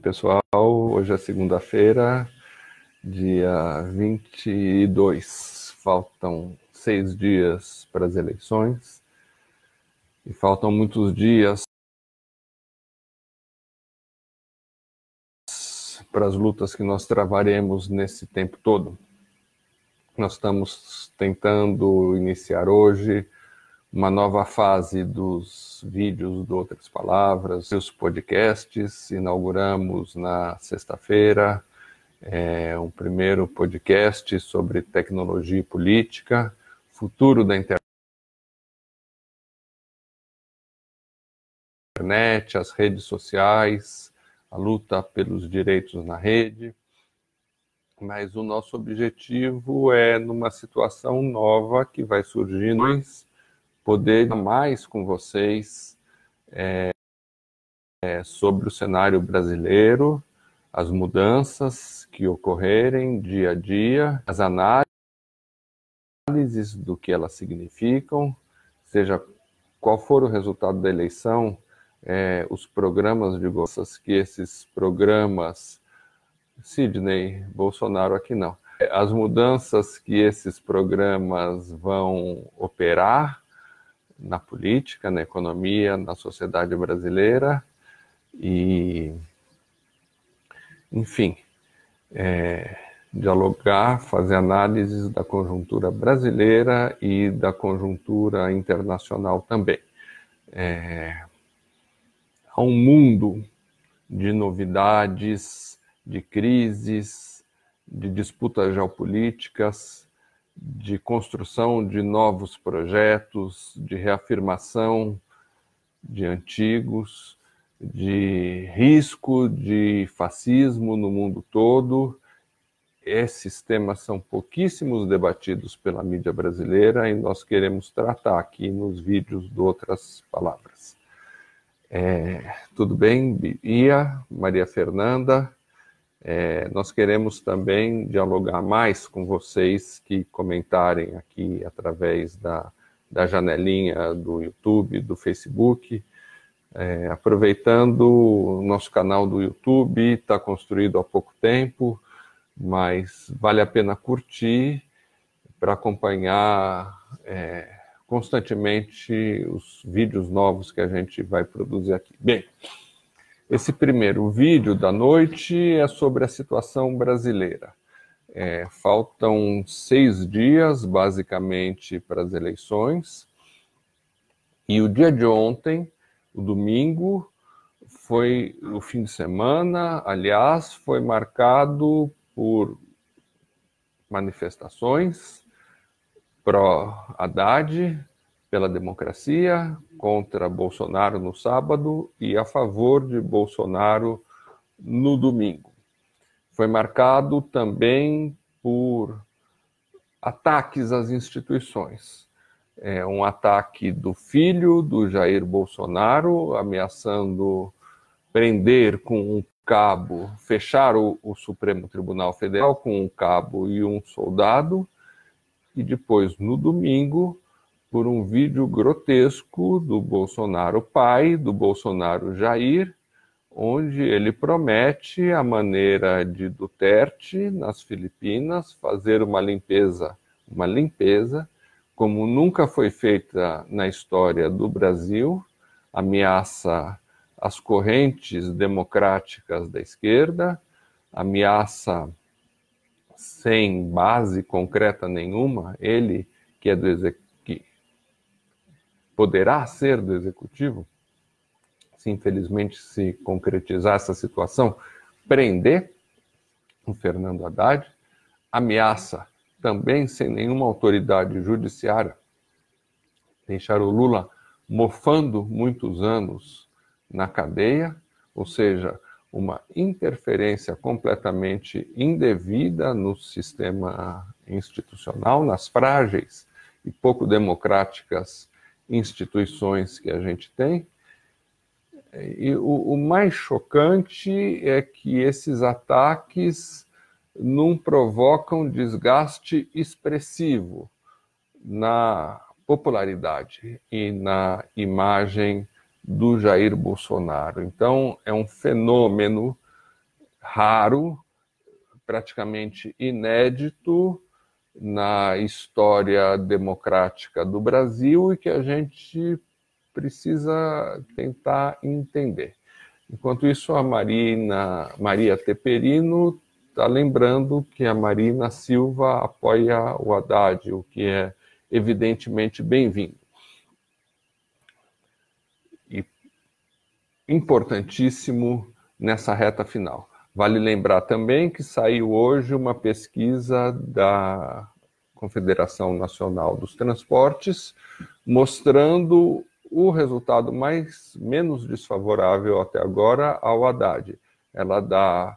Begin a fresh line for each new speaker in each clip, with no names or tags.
pessoal, hoje é segunda-feira, dia 22. Faltam 6 dias para as eleições e faltam muitos dias para as lutas que nós travaremos nesse tempo todo. Nós estamos tentando iniciar hoje uma nova fase dos vídeos do Outras Palavras, os podcasts. Inauguramos na sexta-feira um primeiro podcast sobre tecnologia e política, futuro da internet, as redes sociais, a luta pelos direitos na rede. Mas o nosso objetivo é, numa situação nova que vai surgindo, poder mais com vocês sobre o cenário brasileiro, as mudanças que ocorrerem dia a dia, as análises do que elas significam, seja qual for o resultado da eleição, os programas de governo, que esses programas, Sidney, Bolsonaro aqui não, as mudanças que esses programas vão operar na política, na economia, na sociedade brasileira e, enfim, dialogar, fazer análises da conjuntura brasileira e da conjuntura internacional também. Há um mundo de novidades, de crises, de disputas geopolíticas, de construção de novos projetos, de reafirmação de antigos, de risco de fascismo no mundo todo. Esses temas são pouquíssimos debatidos pela mídia brasileira e nós queremos tratar aqui nos vídeos do Outras Palavras. Tudo bem, Bia, Maria Fernanda? Nós queremos também dialogar mais com vocês que comentarem aqui através da janelinha do YouTube, do Facebook. Aproveitando, o nosso canal do YouTube está construído há pouco tempo, mas vale a pena curtir para acompanhar constantemente os vídeos novos que a gente vai produzir aqui. Bem, esse primeiro vídeo da noite é sobre a situação brasileira. Faltam 6 dias, basicamente, para as eleições. E o dia de ontem, o domingo, foi o fim de semana, aliás, foi marcado por manifestações pró-Haddad, pela democracia, contra Bolsonaro no sábado e a favor de Bolsonaro no domingo. Foi marcado também por ataques às instituições. Um ataque do filho do Jair Bolsonaro, ameaçando prender com um cabo, fechar o Supremo Tribunal Federal com um cabo e um soldado, e depois, no domingo, por um vídeo grotesco do Bolsonaro pai, do Bolsonaro Jair, onde ele promete, à maneira de Duterte, nas Filipinas, fazer uma limpeza como nunca foi feita na história do Brasil, ameaça as correntes democráticas da esquerda, ameaça sem base concreta nenhuma, ele que é que poderá ser do executivo, se infelizmente se concretizar essa situação, prender o Fernando Haddad, ameaça também sem nenhuma autoridade judiciária, deixar o Lula mofando muitos anos na cadeia, ou seja, uma interferência completamente indevida no sistema institucional, nas frágeis e pouco democráticas instituições que a gente tem. E o mais chocante é que esses ataques não provocam desgaste expressivo na popularidade e na imagem do Jair Bolsonaro. Então, é um fenômeno raro, praticamente inédito na história democrática do Brasil e que a gente precisa tentar entender. Enquanto isso, a Maria Teperino está lembrando que a Marina Silva apoia o Haddad, o que é evidentemente bem-vindo. E importantíssimo nessa reta final. Vale lembrar também que saiu hoje uma pesquisa da Confederação Nacional dos Transportes, mostrando o resultado menos desfavorável até agora ao Haddad. Ela dá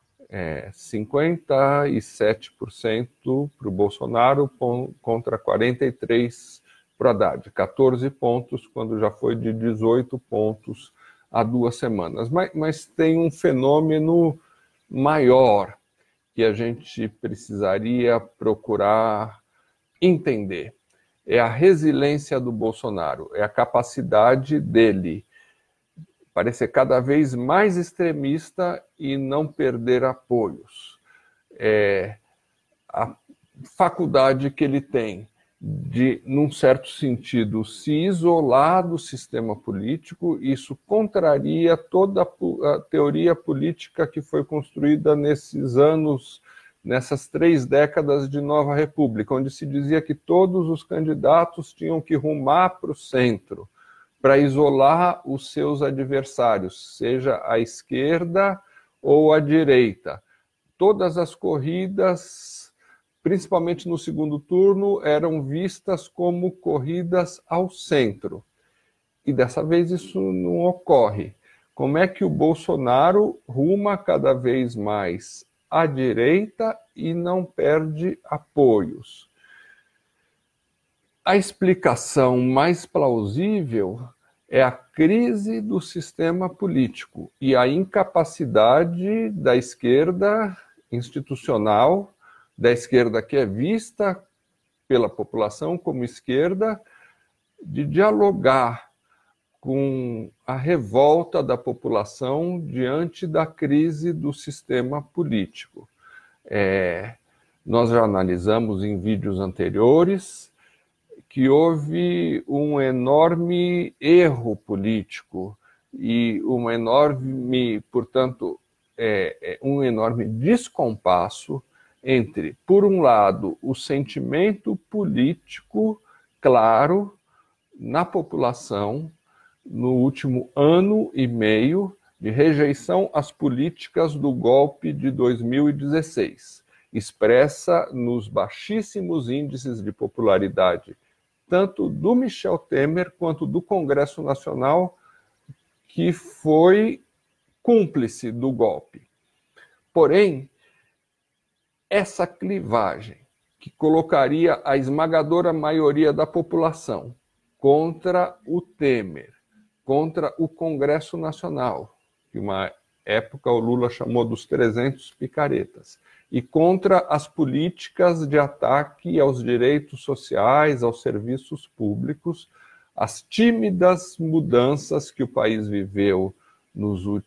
57% para o Bolsonaro contra 43% para o Haddad. 14 pontos, quando já foi de 18 pontos há 2 semanas. Mas tem um fenômeno maior que a gente precisaria procurar entender. É a resiliência do Bolsonaro, é a capacidade dele parecer cada vez mais extremista e não perder apoios. É a faculdade que ele tem de, num certo sentido, se isolar do sistema político. Isso contraria toda a teoria política que foi construída nesses anos, nessas 3 décadas de Nova República, onde se dizia que todos os candidatos tinham que rumar para o centro, para isolar os seus adversários, seja à esquerda ou à direita. Todas as corridas, principalmente no segundo turno, eram vistas como corridas ao centro. E dessa vez isso não ocorre. Como é que o Bolsonaro ruma cada vez mais à direita e não perde apoios? A explicação mais plausível é a crise do sistema político e a incapacidade da esquerda institucional, da esquerda que é vista pela população como esquerda, de dialogar com a revolta da população diante da crise do sistema político. Nós já analisamos em vídeos anteriores que houve um enorme erro político e um enorme descompasso entre, por um lado, o sentimento político claro na população no último ano e meio de rejeição às políticas do golpe de 2016, expressa nos baixíssimos índices de popularidade tanto do Michel Temer quanto do Congresso Nacional, que foi cúmplice do golpe. Porém, essa clivagem, que colocaria a esmagadora maioria da população contra o Temer, contra o Congresso Nacional, que uma época o Lula chamou dos 300 picaretas, e contra as políticas de ataque aos direitos sociais, aos serviços públicos, as tímidas mudanças que o país viveu nos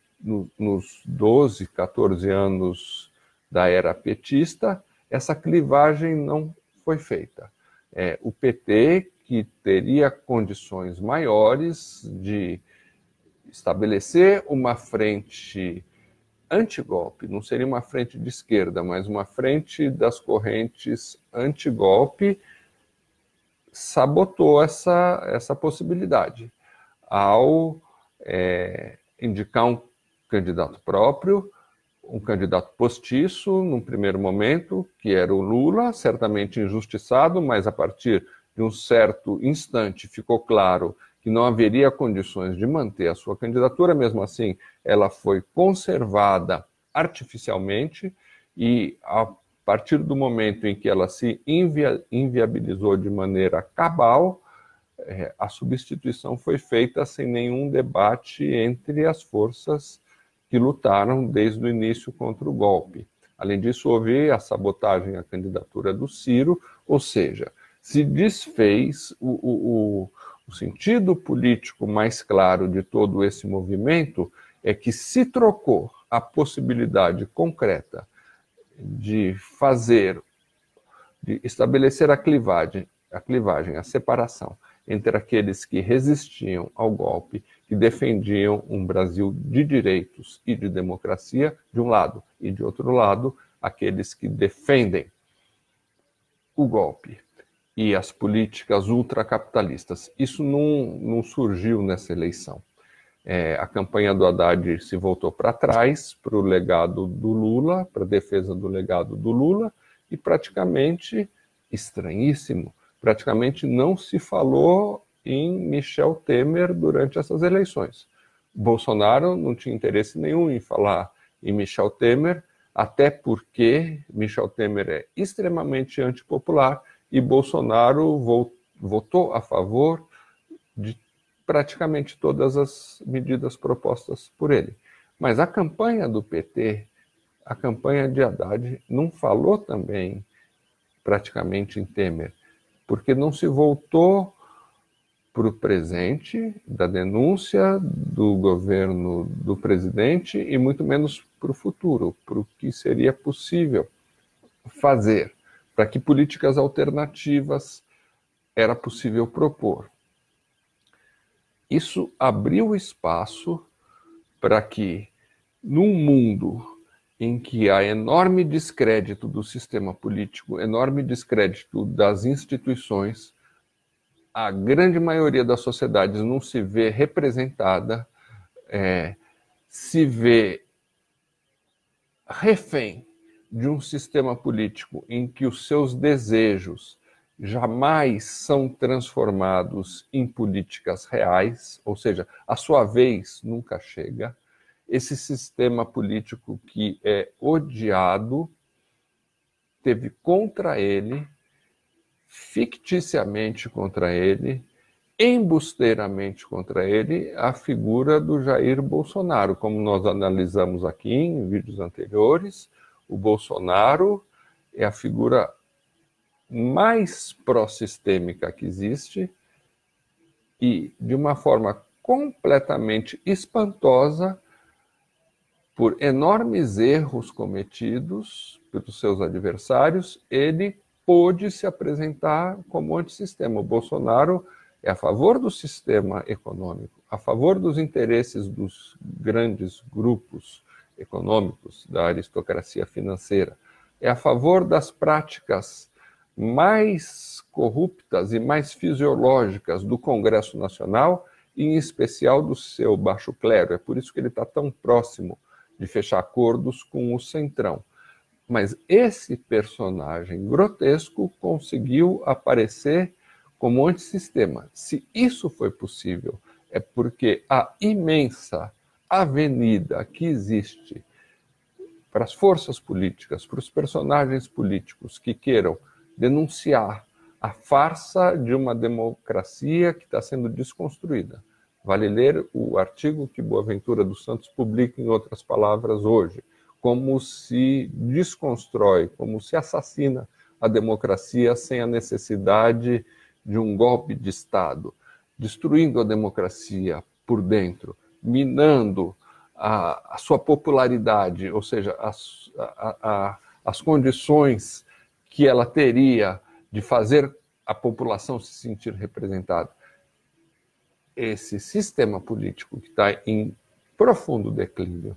12, 14 anos da era petista, essa clivagem não foi feita. O PT, que teria condições maiores de estabelecer uma frente antigolpe, não seria uma frente de esquerda, mas uma frente das correntes antigolpe, sabotou essa possibilidade ao indicar um candidato próprio, um candidato postiço, num primeiro momento, que era o Lula, certamente injustiçado, mas a partir de um certo instante ficou claro que não haveria condições de manter a sua candidatura. Mesmo assim, ela foi conservada artificialmente e, a partir do momento em que ela se inviabilizou de maneira cabal, a substituição foi feita sem nenhum debate entre as forças que lutaram desde o início contra o golpe. Além disso, houve a sabotagem à candidatura do Ciro, ou seja, se desfez o sentido político mais claro de todo esse movimento é que se trocou a possibilidade concreta de estabelecer a clivagem, a separação entre aqueles que resistiam ao golpe, que defendiam um Brasil de direitos e de democracia, de um lado, e de outro lado, aqueles que defendem o golpe e as políticas ultracapitalistas. Isso não surgiu nessa eleição. A campanha do Haddad se voltou para trás, para o legado do Lula, para a defesa do legado do Lula, e praticamente, estranhíssimo, praticamente não se falou em Michel Temer durante essas eleições. Bolsonaro não tinha interesse nenhum em falar em Michel Temer, até porque Michel Temer é extremamente antipopular e Bolsonaro votou a favor de praticamente todas as medidas propostas por ele. Mas a campanha do PT, a campanha de Haddad, não falou também praticamente em Temer, porque não se voltou para o presente da denúncia do governo do presidente e muito menos para o futuro, para o que seria possível fazer, para que políticas alternativas era possível propor. Isso abriu espaço para que, num mundo em que há enorme descrédito do sistema político, enorme descrédito das instituições, a grande maioria das sociedades não se vê representada, se vê refém de um sistema político em que os seus desejos jamais são transformados em políticas reais, ou seja, a sua vez nunca chega. Esse sistema político que é odiado teve contra ele, ficticiamente contra ele, embusteiramente contra ele, a figura do Jair Bolsonaro. Como nós analisamos aqui em vídeos anteriores, o Bolsonaro é a figura mais pró-sistêmica que existe e, de uma forma completamente espantosa, por enormes erros cometidos pelos seus adversários, ele pôde se apresentar como antissistema. O Bolsonaro é a favor do sistema econômico, a favor dos interesses dos grandes grupos econômicos, da aristocracia financeira, é a favor das práticas mais corruptas e mais fisiológicas do Congresso Nacional, e em especial do seu baixo clero. É por isso que ele está tão próximo de fechar acordos com o Centrão. Mas esse personagem grotesco conseguiu aparecer como antissistema. Se isso foi possível, é porque a imensa avenida que existe para as forças políticas, para os personagens políticos que queiram denunciar a farsa de uma democracia que está sendo desconstruída. Vale ler o artigo que Boaventura dos Santos publica, em outras palavras, hoje. Como se desconstrói, como se assassina a democracia sem a necessidade de um golpe de Estado, destruindo a democracia por dentro, minando a sua popularidade, ou seja, as condições que ela teria de fazer a população se sentir representada. Esse sistema político que está em profundo declínio,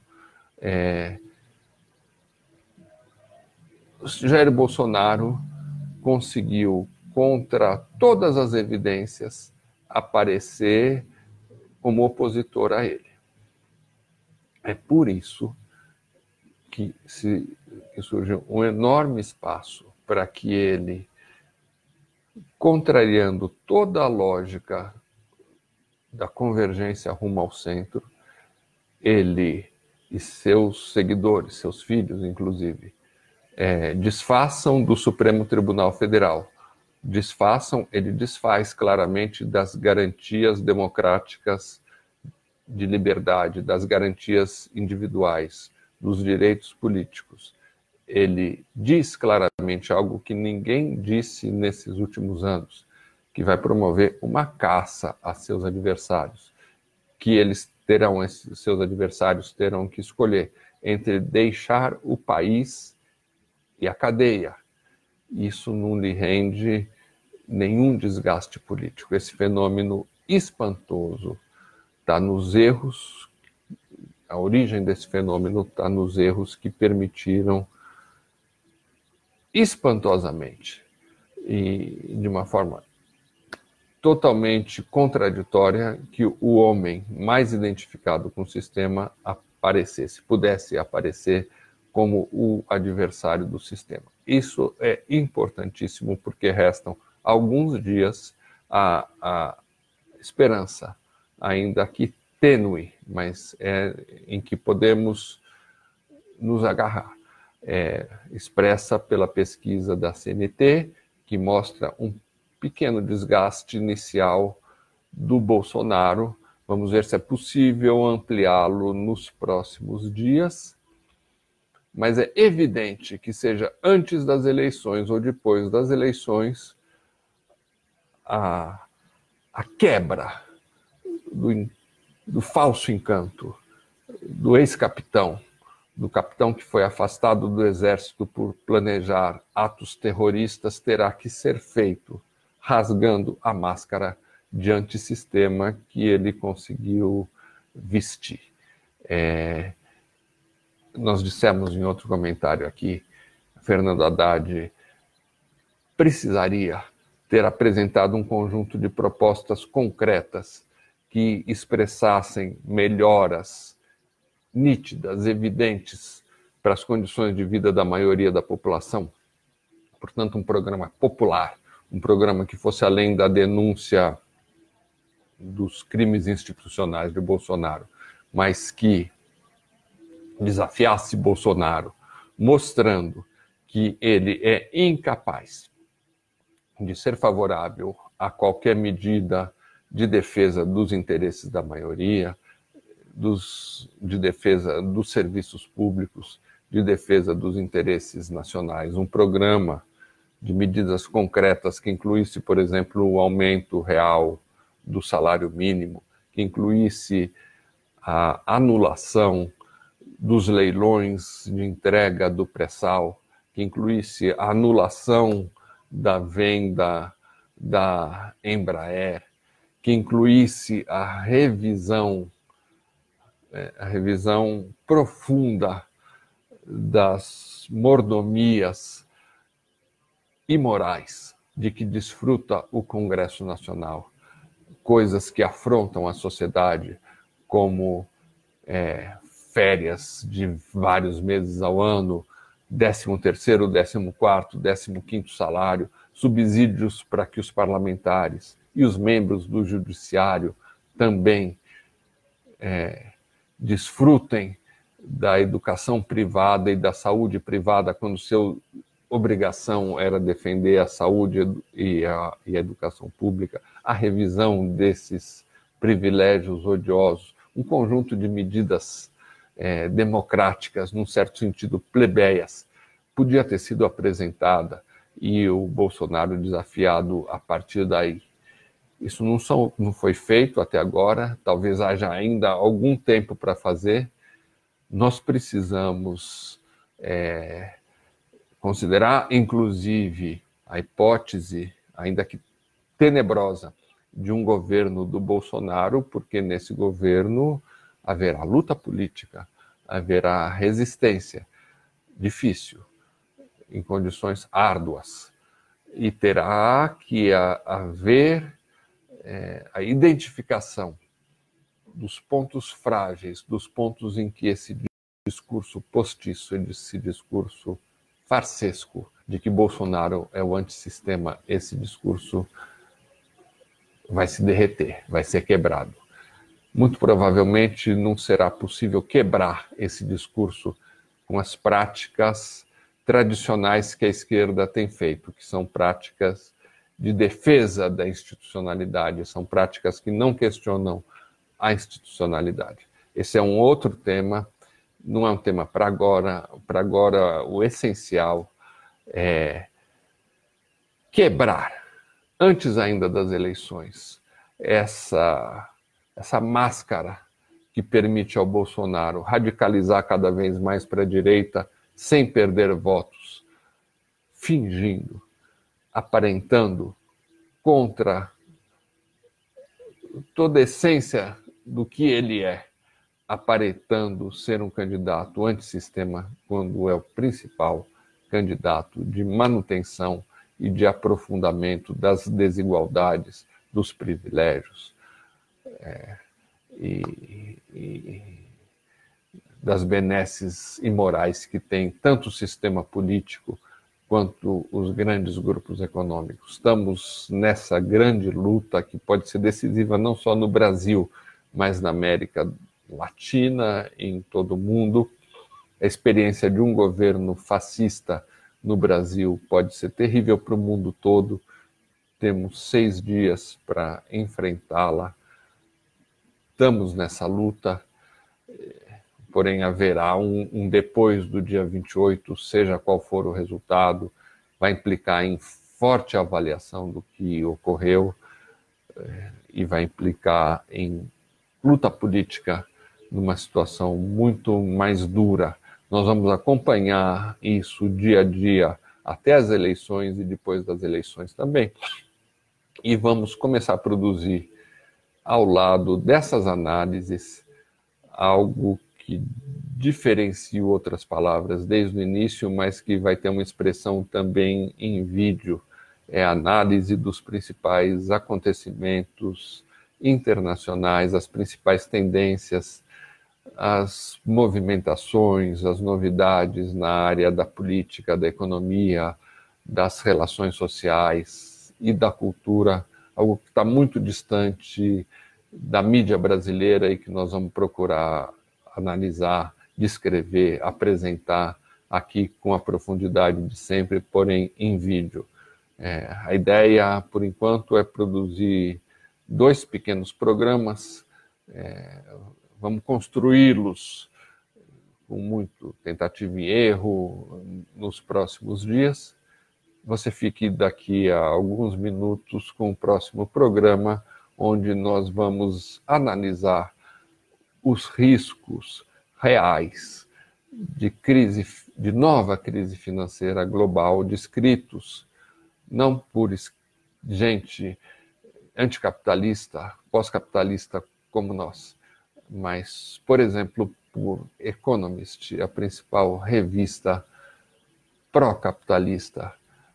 Jair Bolsonaro conseguiu, contra todas as evidências, aparecer como opositor a ele. É por isso que surgiu um enorme espaço para que ele, contrariando toda a lógica da convergência rumo ao centro, ele e seus seguidores, seus filhos, inclusive, desfaçam do Supremo Tribunal Federal. Ele desfaz claramente das garantias democráticas de liberdade, das garantias individuais, dos direitos políticos. Ele diz claramente algo que ninguém disse nesses últimos anos, que vai promover uma caça a seus adversários, que seus adversários terão que escolher entre deixar o país e a cadeia. Isso não lhe rende nenhum desgaste político. Esse fenômeno espantoso está nos erros, a origem desse fenômeno está nos erros que permitiram espantosamente e de uma forma totalmente contraditória que o homem mais identificado com o sistema pudesse aparecer como o adversário do sistema. Isso é importantíssimo porque restam alguns dias a esperança, ainda que tênue, mas em que podemos nos agarrar. Expressa pela pesquisa da CNT, que mostra um pequeno desgaste inicial do Bolsonaro. Vamos ver se é possível ampliá-lo nos próximos dias. Mas é evidente que seja antes das eleições ou depois das eleições, a quebra do falso encanto do ex-capitão, do capitão que foi afastado do exército por planejar atos terroristas, terá que ser feito rasgando a máscara de antissistema que ele conseguiu vestir. Nós dissemos em outro comentário aqui, Fernando Haddad precisaria ter apresentado um conjunto de propostas concretas que expressassem melhoras nítidas, evidentes para as condições de vida da maioria da população. Portanto, um programa popular, um programa que fosse além da denúncia dos crimes institucionais de Bolsonaro, mas que desafiasse Bolsonaro, mostrando que ele é incapaz de ser favorável a qualquer medida de defesa dos interesses da maioria, de defesa dos serviços públicos, de defesa dos interesses nacionais. Um programa de medidas concretas que incluísse, por exemplo, o aumento real do salário mínimo, que incluísse a anulação dos leilões de entrega do pré-sal, que incluísse a anulação da venda da Embraer, que incluísse a revisão profunda das mordomias imorais de que desfruta o Congresso Nacional, coisas que afrontam a sociedade, como férias de vários meses ao ano, 13º, 14º, 15º salário, subsídios para que os parlamentares e os membros do judiciário também desfrutem da educação privada e da saúde privada, quando sua obrigação era defender a saúde e a educação pública, a revisão desses privilégios odiosos, um conjunto de medidas democráticas, num certo sentido plebeias, podia ter sido apresentada e o Bolsonaro desafiado a partir daí. Isso não foi feito até agora, talvez haja ainda algum tempo para fazer. Nós precisamos considerar, inclusive, a hipótese, ainda que tenebrosa, de um governo do Bolsonaro, porque nesse governo haverá luta política, haverá resistência difícil, em condições árduas, e terá que haver a identificação dos pontos frágeis, dos pontos em que esse discurso postiço, esse discurso farsesco de que Bolsonaro é o antissistema, esse discurso vai se derreter, vai ser quebrado. Muito provavelmente não será possível quebrar esse discurso com as práticas tradicionais que a esquerda tem feito, que são práticas de defesa da institucionalidade, são práticas que não questionam a institucionalidade. Esse é um outro tema, não é um tema para agora. Para agora, o essencial é quebrar, antes ainda das eleições, essa máscara que permite ao Bolsonaro radicalizar cada vez mais para a direita, sem perder votos, fingindo, aparentando, contra toda a essência do que ele é, aparentando ser um candidato antissistema, quando é o principal candidato de manutenção e de aprofundamento das desigualdades, dos privilégios e das benesses imorais que tem tanto o sistema político quanto os grandes grupos econômicos. Estamos nessa grande luta que pode ser decisiva não só no Brasil, mas na América Latina, em todo o mundo. A experiência de um governo fascista no Brasil pode ser terrível para o mundo todo. Temos 6 dias para enfrentá-la. Estamos nessa luta, porém haverá um depois do dia 28, seja qual for o resultado, vai implicar em forte avaliação do que ocorreu e vai implicar em luta política numa situação muito mais dura. Nós vamos acompanhar isso dia a dia até as eleições e depois das eleições também. E vamos começar a produzir, ao lado dessas análises, algo que diferencia outras palavras desde o início, mas que vai ter uma expressão também em vídeo. É a análise dos principais acontecimentos internacionais, as principais tendências, as movimentações, as novidades na área da política, da economia, das relações sociais e da cultura, algo que está muito distante da mídia brasileira e que nós vamos procurar analisar, descrever, apresentar aqui com a profundidade de sempre, porém em vídeo. A ideia, por enquanto, é produzir 2 pequenos programas, vamos construí-los com muito tentativa e erro nos próximos dias. Você fique daqui a alguns minutos com o próximo programa, onde nós vamos analisar os riscos reais de nova crise financeira global, descritos não por gente anticapitalista, pós-capitalista como nós, mas, por exemplo, por Economist, a principal revista pró-capitalista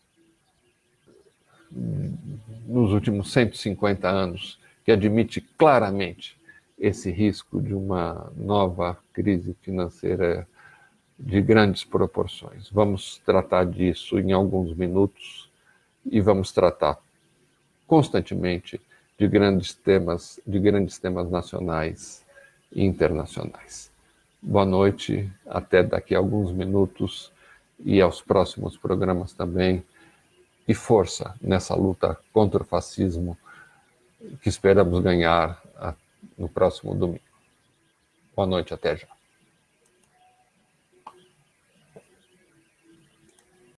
nos últimos 150 anos, que admite claramente esse risco de uma nova crise financeira de grandes proporções. Vamos tratar disso em alguns minutos e vamos tratar constantemente de grandes temas nacionais e internacionais. Boa noite, até daqui a alguns minutos e aos próximos programas também. E força nessa luta contra o fascismo que esperamos ganhar no próximo domingo. Boa noite, até já.